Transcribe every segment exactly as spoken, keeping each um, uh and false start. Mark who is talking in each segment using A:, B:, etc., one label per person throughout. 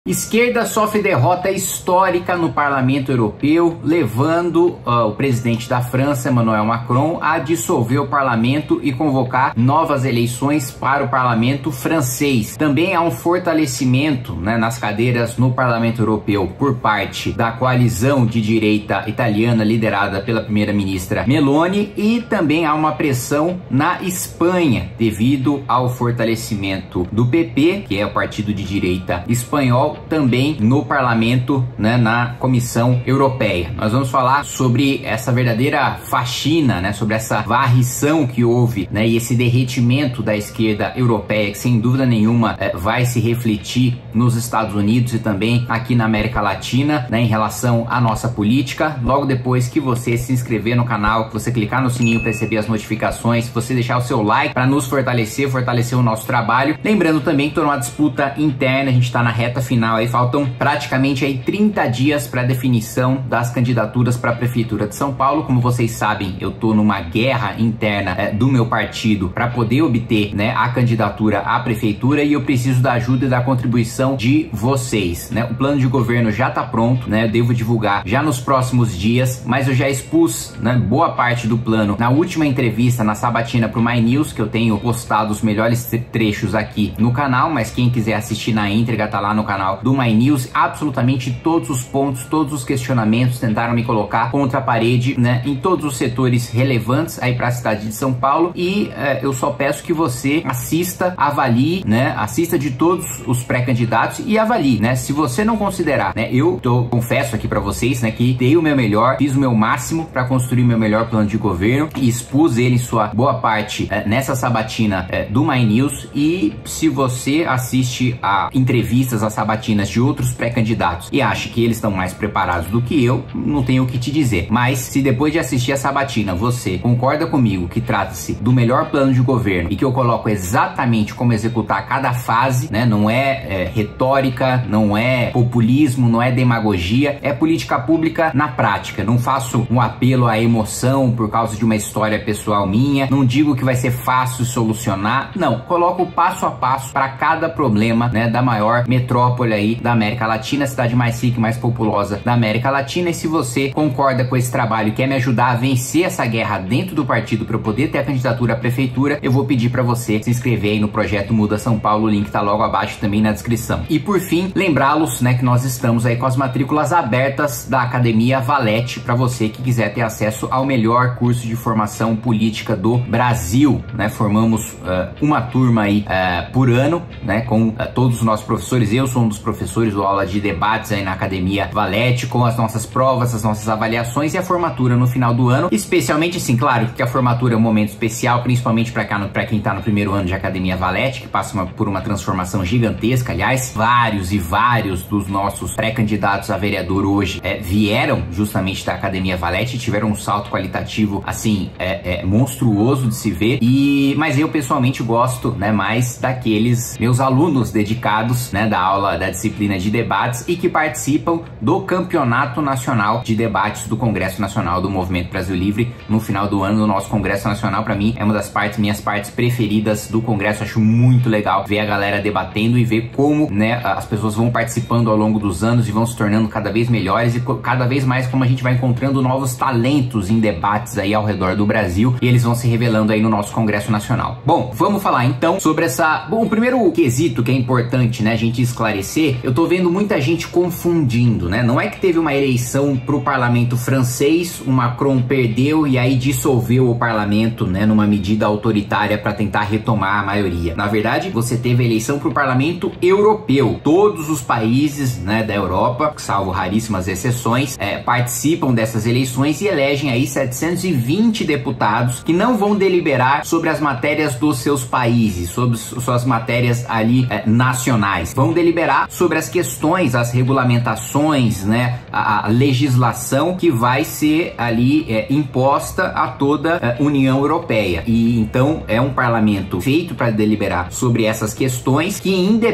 A: Esquerda sofre derrota histórica no Parlamento Europeu, levando uh, o presidente da França, Emmanuel Macron, a dissolver o parlamento e convocar novas eleições para o parlamento francês. Também há um fortalecimento, né, nas cadeiras no Parlamento Europeu por parte da coalizão de direita italiana liderada pela primeira-ministra Meloni, e também há uma pressão na Espanha devido ao fortalecimento do P P, que é o partido de direita espanhol, também no parlamento, né, na Comissão Europeia. Nós vamos falar sobre essa verdadeira faxina, né, sobre essa varrição que houve, né, e esse derretimento da esquerda europeia, que sem dúvida nenhuma é, vai se refletir nos Estados Unidos e também aqui na América Latina, né, em relação à nossa política. Logo depois que você se inscrever no canal, que você clicar no sininho para receber as notificações, você deixar o seu like para nos fortalecer, fortalecer o nosso trabalho. Lembrando também que estou numa disputa interna, a gente está na reta final. Aí faltam praticamente aí trinta dias para a definição das candidaturas para a Prefeitura de São Paulo. Como vocês sabem, eu tô numa guerra interna é, do meu partido para poder obter, né, a candidatura à Prefeitura, e eu preciso da ajuda e da contribuição de vocês, né? O plano de governo já tá pronto, né? Eu devo divulgar já nos próximos dias, mas eu já expus, né, boa parte do plano na última entrevista na sabatina para o My News, que eu tenho postado os melhores trechos aqui no canal, mas quem quiser assistir na íntegra tá lá no canal do My News. Absolutamente todos os pontos, todos os questionamentos tentaram me colocar contra a parede, né, em todos os setores relevantes aí para a cidade de São Paulo, e é, eu só peço que você assista, avalie, né, assista de todos os pré-candidatos e avalie, né, se você não considerar, né, eu tô, confesso aqui para vocês, né, que dei o meu melhor, fiz o meu máximo para construir o meu melhor plano de governo e expus ele em sua boa parte é, nessa sabatina é, do My News. E se você assiste a entrevistas, a sabatina de outros pré-candidatos e acha que eles estão mais preparados do que eu, não tenho o que te dizer. Mas se depois de assistir a sabatina você concorda comigo que trata-se do melhor plano de governo e que eu coloco exatamente como executar cada fase, né, não é, é retórica, não é populismo, não é demagogia, é política pública na prática. Não faço um apelo à emoção por causa de uma história pessoal minha, não digo que vai ser fácil solucionar, não, coloco passo a passo para cada problema, né, da maior metrópole aí da América Latina, a cidade mais rica e mais populosa da América Latina. E se você concorda com esse trabalho e quer me ajudar a vencer essa guerra dentro do partido para eu poder ter a candidatura à prefeitura, eu vou pedir para você se inscrever aí no projeto Muda São Paulo, o link tá logo abaixo também na descrição. E por fim, lembrá-los, né, que nós estamos aí com as matrículas abertas da Academia Valete para você que quiser ter acesso ao melhor curso de formação política do Brasil, né? Formamos uh, uma turma aí uh, por ano, né, com uh, todos os nossos professores. Eu sou um dos professores do aula de debates aí na Academia Valete, com as nossas provas, as nossas avaliações e a formatura no final do ano. Especialmente, assim, claro que a formatura é um momento especial, principalmente para para quem tá no primeiro ano de Academia Valete, que passa uma, por uma transformação gigantesca. Aliás, vários e vários dos nossos pré-candidatos a vereador hoje é, vieram justamente da Academia Valete e tiveram um salto qualitativo, assim, é, é, monstruoso de se ver. E mas eu pessoalmente gosto, né, mais daqueles meus alunos dedicados, né, da aula da disciplina de debates e que participam do Campeonato Nacional de Debates do Congresso Nacional do Movimento Brasil Livre no final do ano. O nosso Congresso Nacional, para mim, é uma das partes, minhas partes preferidas do Congresso. Acho muito legal ver a galera debatendo e ver como, né, as pessoas vão participando ao longo dos anos e vão se tornando cada vez melhores, e cada vez mais como a gente vai encontrando novos talentos em debates aí ao redor do Brasil, e eles vão se revelando aí no nosso Congresso Nacional. Bom, vamos falar então sobre essa... Bom, o primeiro quesito que é importante, né, a gente esclarecer, eu tô vendo muita gente confundindo, né? Não é que teve uma eleição pro parlamento francês, o Macron perdeu e aí dissolveu o parlamento, né, numa medida autoritária para tentar retomar a maioria. Na verdade, você teve a eleição pro parlamento europeu. Todos os países, né, da Europa, salvo raríssimas exceções, é, participam dessas eleições e elegem aí setecentos e vinte deputados que não vão deliberar sobre as matérias dos seus países, sobre suas matérias ali é, nacionais. Vão deliberar sobre as questões, as regulamentações, né, a, a legislação que vai ser ali é, imposta a toda a União Europeia. E então é um parlamento feito para deliberar sobre essas questões, que independe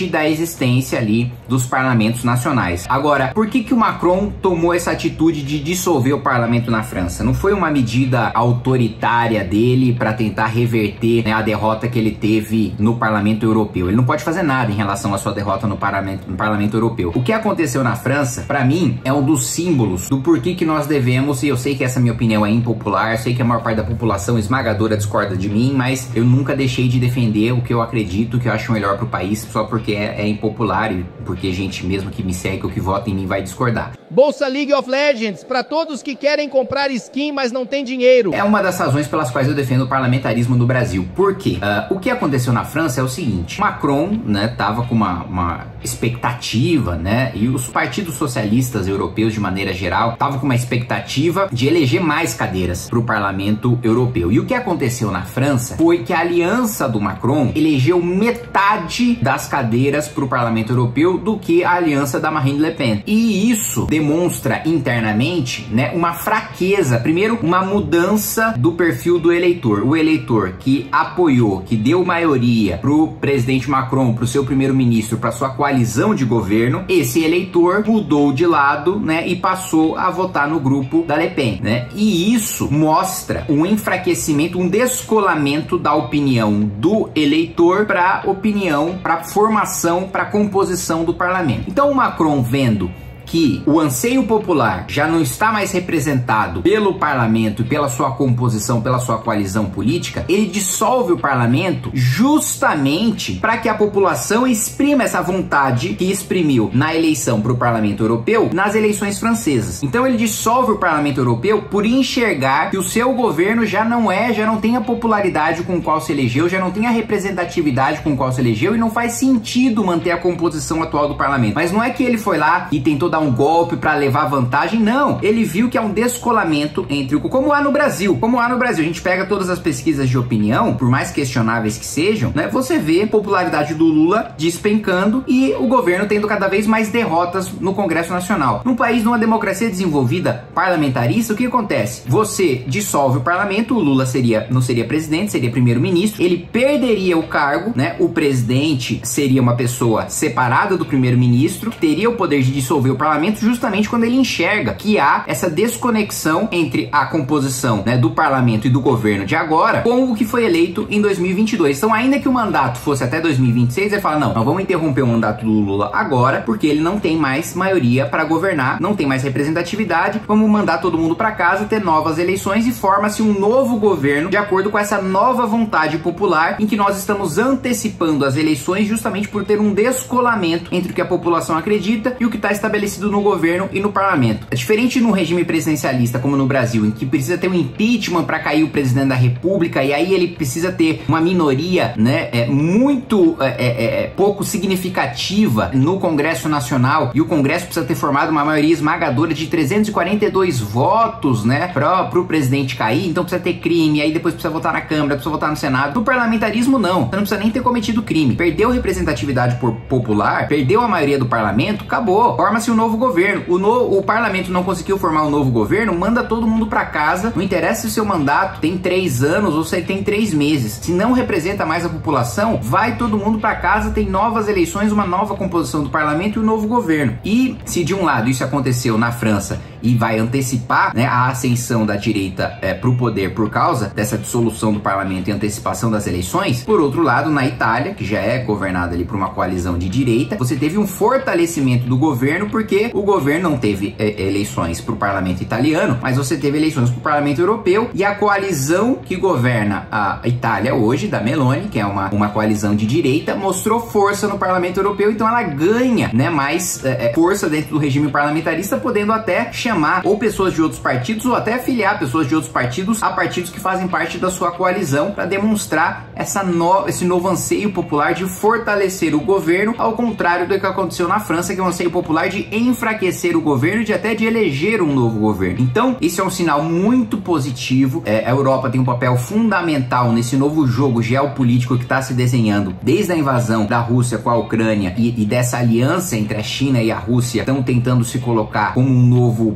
A: longe da existência ali dos parlamentos nacionais. Agora, por que que o Macron tomou essa atitude de dissolver o parlamento na França? Não foi uma medida autoritária dele para tentar reverter, né, a derrota que ele teve no parlamento europeu. Ele não pode fazer nada em relação à sua derrota no parlamento, no parlamento europeu. O que aconteceu na França, para mim, é um dos símbolos do porquê que nós devemos, e eu sei que essa minha opinião é impopular, eu sei que a maior parte da população esmagadora discorda de mim, mas eu nunca deixei de defender o que eu acredito, o que eu acho melhor pro país, só porque é, é impopular e porque gente mesmo que me segue ou que vota em mim vai discordar.
B: Bolsa League of Legends, para todos que querem comprar skin, mas não tem dinheiro.
A: É uma das razões pelas quais eu defendo o parlamentarismo no Brasil. Por quê? Uh, o que aconteceu na França é o seguinte: Macron, né, tava com uma, uma expectativa, né, e os partidos socialistas europeus de maneira geral estavam com uma expectativa de eleger mais cadeiras para o parlamento europeu. E o que aconteceu na França foi que a aliança do Macron elegeu metade das cadeiras para o parlamento europeu do que a aliança da Marine Le Pen. E isso demonstra internamente, né, uma fraqueza, primeiro uma mudança do perfil do eleitor. O eleitor que apoiou, que deu maioria pro presidente Macron, pro seu primeiro-ministro, para sua coalizão de governo, esse eleitor mudou de lado, né, e passou a votar no grupo da Le Pen, né? E isso mostra um enfraquecimento, um descolamento da opinião do eleitor para opinião, para formação, para composição do parlamento. Então o Macron, vendo que o anseio popular já não está mais representado pelo parlamento e pela sua composição, pela sua coalizão política, ele dissolve o parlamento justamente para que a população exprima essa vontade que exprimiu na eleição para o parlamento europeu nas eleições francesas. Então ele dissolve o parlamento europeu por enxergar que o seu governo já não é, já não tem a popularidade com a qual se elegeu, já não tem a representatividade com a qual se elegeu e não faz sentido manter a composição atual do parlamento. Mas não é que ele foi lá e tentou dar um golpe para levar vantagem, não. Ele viu que há um descolamento entre o... Como há no Brasil. Como há no Brasil. A gente pega todas as pesquisas de opinião, por mais questionáveis que sejam, né? Você vê a popularidade do Lula despencando e o governo tendo cada vez mais derrotas no Congresso Nacional. Num país, numa democracia desenvolvida parlamentarista, o que acontece? Você dissolve o parlamento, o Lula seria, não seria presidente, seria primeiro-ministro, ele perderia o cargo, né? O presidente seria uma pessoa separada do primeiro-ministro, teria o poder de dissolver o parlamento justamente quando ele enxerga que há essa desconexão entre a composição, né, do parlamento e do governo de agora com o que foi eleito em dois mil e vinte e dois. Então, ainda que o mandato fosse até dois mil e vinte e seis, ele fala, não, nós vamos interromper o mandato do Lula agora, porque ele não tem mais maioria para governar, não tem mais representatividade, vamos mandar todo mundo para casa, ter novas eleições e forma-se um novo governo de acordo com essa nova vontade popular em que nós estamos antecipando as eleições justamente por ter um descolamento entre o que a população acredita e o que está estabelecido no governo e no parlamento. É diferente no regime presidencialista como no Brasil, em que precisa ter um impeachment para cair o presidente da república e aí ele precisa ter uma minoria, né, é, muito é, é, pouco significativa no Congresso Nacional e o Congresso precisa ter formado uma maioria esmagadora de trezentos e quarenta e dois votos, né, para o presidente cair, então precisa ter crime, aí depois precisa votar na Câmara, precisa votar no Senado. No parlamentarismo não, você não precisa nem ter cometido crime. Perdeu representatividade popular, perdeu a maioria do parlamento, acabou, forma-se um novo governo. O, no, o parlamento não conseguiu formar um novo governo, manda todo mundo para casa, não interessa se o seu mandato tem três anos ou se tem três meses. Se não representa mais a população, vai todo mundo para casa, tem novas eleições, uma nova composição do parlamento e um novo governo. E se de um lado isso aconteceu na França e vai antecipar, né, a ascensão da direita é, para o poder por causa dessa dissolução do parlamento e antecipação das eleições, por outro lado, na Itália, que já é governada ali por uma coalizão de direita, você teve um fortalecimento do governo porque o governo não teve é, eleições para o parlamento italiano, mas você teve eleições para o parlamento europeu e a coalizão que governa a Itália hoje, da Meloni, que é uma, uma coalizão de direita, mostrou força no parlamento europeu, então ela ganha, né, mais é, força dentro do regime parlamentarista, podendo até chamar ou pessoas de outros partidos ou até afiliar pessoas de outros partidos a partidos que fazem parte da sua coalizão para demonstrar essa no, esse novo anseio popular de fortalecer o governo, ao contrário do que aconteceu na França, que é um anseio popular de enfraquecer o governo e de até de eleger um novo governo. Então, isso é um sinal muito positivo. É, a Europa tem um papel fundamental nesse novo jogo geopolítico que está se desenhando desde a invasão da Rússia com a Ucrânia e, e dessa aliança entre a China e a Rússia, estão tentando se colocar como um novo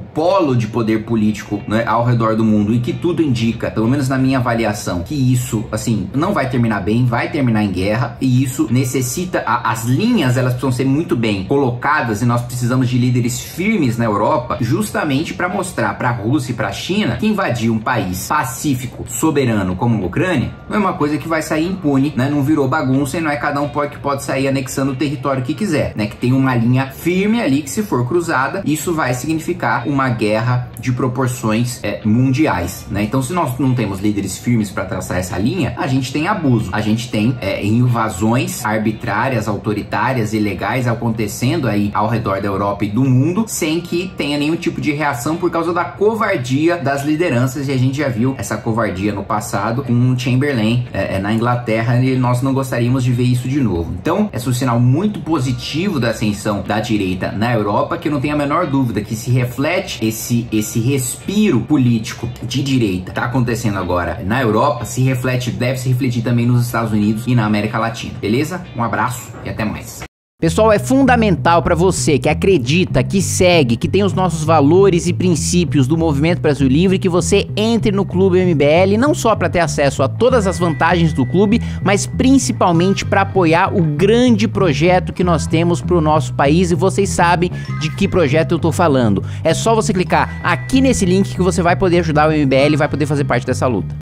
A: polo de poder político, né, ao redor do mundo, e que tudo indica, pelo menos na minha avaliação, que isso, assim, não vai terminar bem, vai terminar em guerra, e isso necessita, a, as linhas, elas precisam ser muito bem colocadas, e nós precisamos de líderes firmes na Europa, justamente para mostrar para a Rússia e para a China que invadir um país pacífico, soberano como a Ucrânia, não é uma coisa que vai sair impune, né, não virou bagunça, e não é cada um que pode sair anexando o território que quiser, né, que tem uma linha firme ali que, se for cruzada, isso vai significar uma guerra de proporções é, mundiais, né? Então, se nós não temos líderes firmes para traçar essa linha, a gente tem abuso, a gente tem é, invasões arbitrárias, autoritárias, ilegais acontecendo aí ao redor da Europa e do mundo, sem que tenha nenhum tipo de reação por causa da covardia das lideranças, e a gente já viu essa covardia no passado com o Chamberlain é, na Inglaterra, e nós não gostaríamos de ver isso de novo. Então, esse é um sinal muito positivo da ascensão da direita na Europa, que eu não tenho a menor dúvida que se reflete esse, esse respiro político de direita tá acontecendo agora na Europa, se reflete, deve se refletir também nos Estados Unidos e na América Latina. Beleza? Um abraço e até mais.
C: Pessoal, é fundamental para você que acredita, que segue, que tem os nossos valores e princípios do Movimento Brasil Livre, que você entre no Clube M B L, não só para ter acesso a todas as vantagens do clube, mas principalmente para apoiar o grande projeto que nós temos para o nosso país, e vocês sabem de que projeto eu tô falando. É só você clicar aqui nesse link que você vai poder ajudar o M B L e vai poder fazer parte dessa luta.